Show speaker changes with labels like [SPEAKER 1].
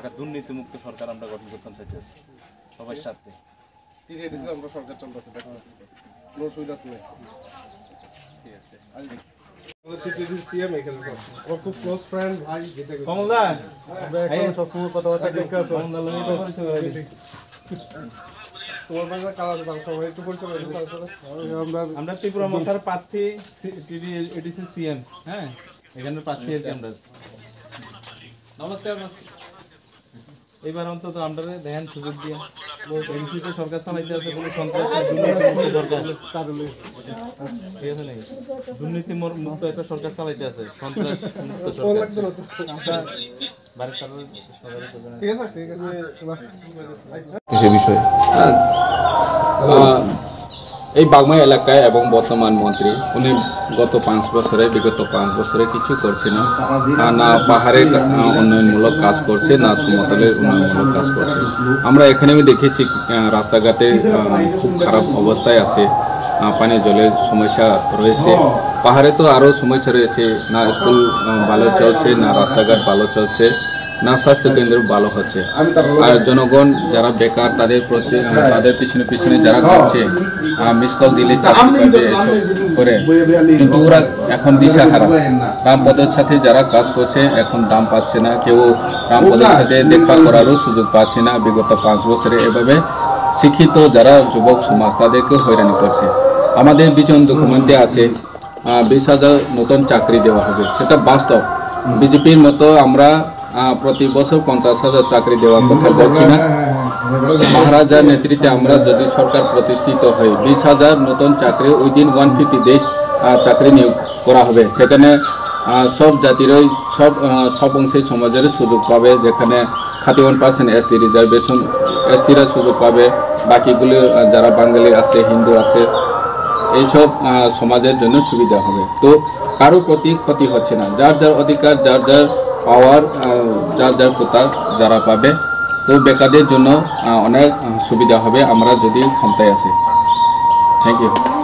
[SPEAKER 1] একটা দুর্নীতিমুক্ত সরকার আমরা গঠন করতাম চাইতেছি সবার সাথে।
[SPEAKER 2] আমরা সরকার চলতেছে, কোনো সুবিধা আছে?
[SPEAKER 1] ঠিক আছে।
[SPEAKER 2] খুব ক্লোজ ফ্রেন্ড ভাই, যেটা
[SPEAKER 1] কমলদা
[SPEAKER 2] সবসময় কথাবার্তা ডিসকাস হয়।
[SPEAKER 1] আমরা ত্রিপুরা মশার প্রার্থী এডিসি সিএম, হ্যাঁ এখানে প্রার্থী আর কি আমরা। নমস্কার। এবার অন্তত আমরা ধ্যান সুযোগ দিয়ে এনসিপি সরকার চালাইতে আছে, কোনো সন্ত্রাস সরকার, ঠিক আছে নাকি? দুর্নীতি মুক্ত একটা সরকার চালাইতে আছে, সন্ত্রাস মুক্ত সরকার।
[SPEAKER 3] সে বিষয়ে এই বাগমাই এলাকায় এবং বর্তমান মন্ত্রী উনি গত 5 বছরে, বিগত 5 বছরে কিছু করছে না, না পাহাড়ে উন্নয়নমূলক কাজ করছে, না সমতলে উন্নয়নমূলক কাজ করছে। আমরা এখানে দেখেছি রাস্তাঘাটে খুব খারাপ অবস্থায় আছে, পানীয় জলের সমস্যা রয়েছে। পাহাড়ে তো আরও সমস্যা রয়েছে, না স্কুল ভালো চলছে, না রাস্তাঘাট ভালো চলছে, না স্বাস্থ্যকেন্দ্র ভালো হচ্ছে। আর জনগণ যারা বেকার তাদের প্রতি, তাদের পিছনে পিছনে যারা ঘুরছে, মিস কল দিলে চাকরি পাবে এসব করে, কিন্তু ওরা এখন দিশাহারা। রামপদের সাথে যারা কাজ করছে এখন দাম পাচ্ছে না, কেউ রামপদের সাথে দেখা করারও সুযোগ পাচ্ছে না। বিগত 5 বছরে এভাবে শিক্ষিত যারা যুবক সমাজ তাদেরকে হয়রানি করছে। আমাদের বিজন ডকুমেন্টে আছে 20,000 নতুন চাকরি দেওয়া হবে, সেটা বাস্তব। বিজেপির মতো আমরা প্রতি বছর 50,000 চাকরি দেওয়ার কথা বলছি না। মহারাজার নেতৃত্বে আমরা যদি সরকার প্রতিষ্ঠিত হয় 20,000 নতুন চাকরি, ওই দিন 150 দেশ চাকরি নিয়োগ করা হবে। সেখানে সব জাতিরই সব অংশের সমাজের সুযোগ পাবে, যেখানে 31% এসটি রিজার্ভেশন, এসটিরা সুযোগ পাবে, বাকিগুলো যারা বাঙালি আছে, হিন্দু আছে, এইসব সমাজের জন্য সুবিধা হবে। তো কারো প্রতি ক্ষতি হচ্ছে না, যার যার অধিকার, যার যার পাওয়ার, যার যার কোটা যারা পাবে। তো বেকারদের জন্য অনেক সুবিধা হবে আমরা যদি ক্ষমতায় আসি। Thank you.